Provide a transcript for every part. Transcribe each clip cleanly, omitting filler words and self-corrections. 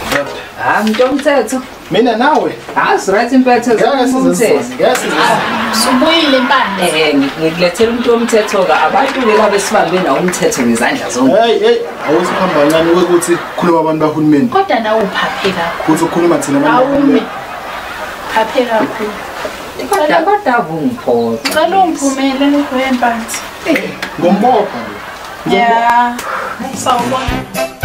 Umthetho. Mina nawe. Right impetho zomthetho. Subuyile impande. Ngikulethela umuntu womthetho ka abantu laba besibambe nawo umthetho ngezandla zonke. Hey, awusuhamba nani ukuthi khuluma abantu bahulumeni. Kodwa nawe uphaphe kakhulu. Kuthi ukhuluma thina abantu. Awume. Phaphe kakhulu. Kodwa akungiphoqa. Cela ungiphumele ngoyemphansi. Ngombopha. Yeah. Sawubona.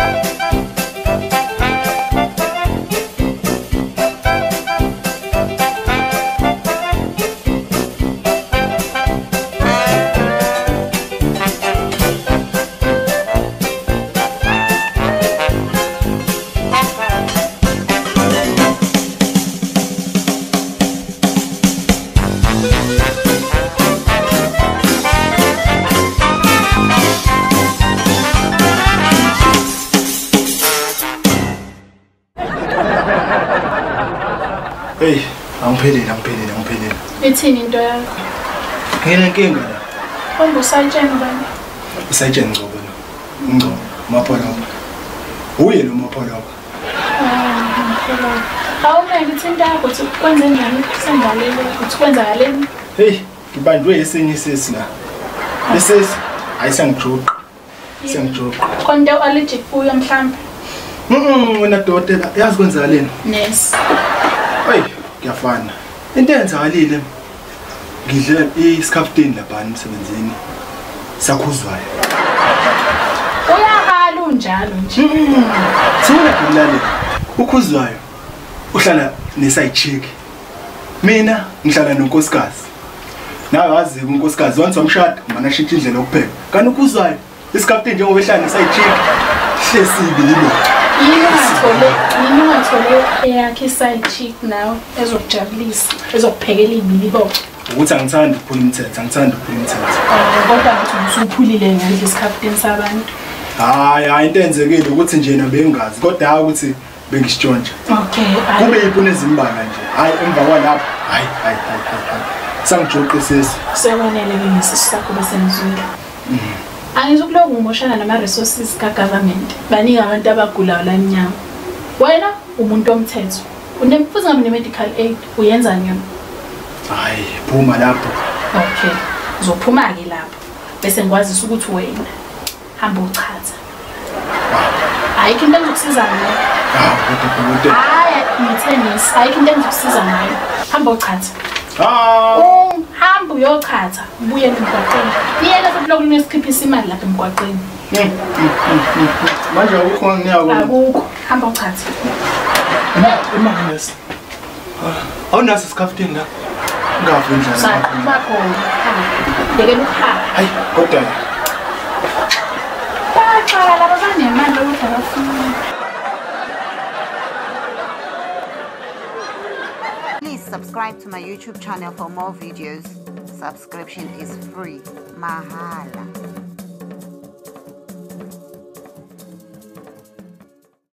Hey, angiphelele. Ithini into yakho? Nginenkinga la. Ungusayitsheni bani? Usayitsheni Ngcobo lo. Ngcobo, Mapoloko. Uye lo Mapoloko. Phela. Awuna ngithi into yakho uthi kwenze njani kusengalele uthi kwenzakaleni? Hey, ngibandwe esinye isisi la. Isisi ayisangijuqa. Sengijuqa. Konto allergic kuyo mhlambe. Wena dokotela, yazi kwenzakaleni? Yes. Hey, kuyafana. Into eyenzakalile ngidle iskaftin lapha emsebenzini. Sakhuzwayo. Uyahala unjalo nje. Sona kulale. Ukhuzwayo uhlala neside chick. Mina ngihlala nonkosikazi. Nawe wazi unkosikazi once wamshada mana shintsha indlela yokupheka. Kanti ukhuzwayo iskaftin njengoba ehlala neside chick hlesibi libo. Yini ungathole eyakhe side chick nawe ezokujabulisa ezokuphekela imibo. Ukuthi angithandi ukuphula umthetho, Kodwa ngathi usuphulile ngale isikhaftini sabantu. Hayi into enzekile ukuthi nje na bengazi kodwa hayi ukuthi bengisitshontsha. Okay. Kube iphune izimbanga nje. Hayi emva kwalapha. Hayi. Sangijoqa sisi. Sekwanele ke ngesisi sakho besemzwile. Angizokuloku ngimoshana nama resources ka government. Baningi abantu abagulayo la enyama. Wena umuntu omthetho. Unemfuza ngabe medical aid uyenzani yona? Hayi, phuma lapho. Okay. Uzophuma ke lapho. Bese ngikwazisa ukuthi wena hamba uchatha. Ayikho into engizokusiza ngayo. Kodwa. Hayi, ngithenisi. Ayikho into engizokusiza ngayo. Hamba uchatha. Hamba uyochatha, ubuye emgwaqeni. Yena futhi lokhu nesikhiphisa imali lapha emgwaqeni. Manje akukho ngiyawo. Akukho, hamba uchatha. Imangisi. Awunaso iskaftin la. Ngavu indlela. Sakho. Ngeke ukuhamba. Hayi, kodwa. Baqala laba banemali ukuthi abafuna. Please subscribe to my YouTube channel for more videos. Subscription is free. Mahala.